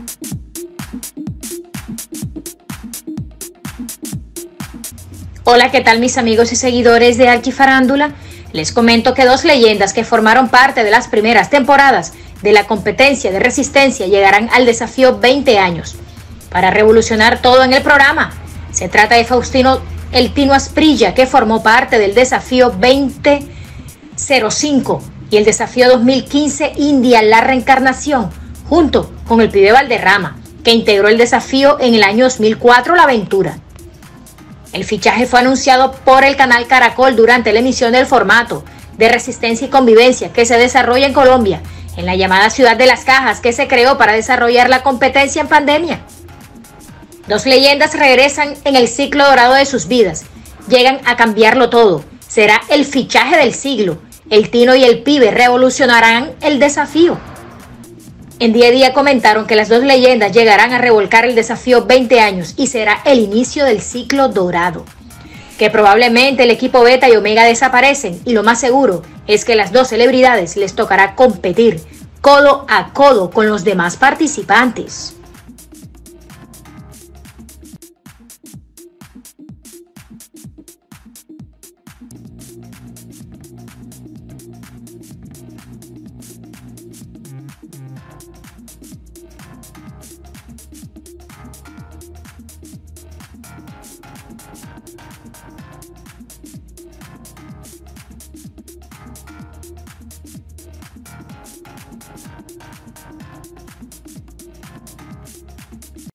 Hola, ¿qué tal mis amigos y seguidores de Arquifarándula? Les comento que dos leyendas que formaron parte de las primeras temporadas de la competencia de resistencia llegarán al desafío 20 años para revolucionar todo en el programa. Se trata de Faustino "El Tino" Asprilla, que formó parte del desafío 2005 y el desafío 2015 India La Reencarnación, junto con el Pibe Valderrama, que integró el desafío en el año 2004 La Aventura. El fichaje fue anunciado por el canal Caracol durante la emisión del formato de Resistencia y Convivencia que se desarrolla en Colombia, en la llamada Ciudad de las Cajas, que se creó para desarrollar la competencia en pandemia. Dos leyendas regresan en el ciclo dorado de sus vidas, llegan a cambiarlo todo. Será el fichaje del siglo. El Tino y el Pibe revolucionarán el desafío. En Día a Día comentaron que las dos leyendas llegarán a revolcar el desafío 20 años y será el inicio del ciclo dorado. Que probablemente el equipo Beta y Omega desaparecen y lo más seguro es que las dos celebridades les tocará competir codo a codo con los demás participantes.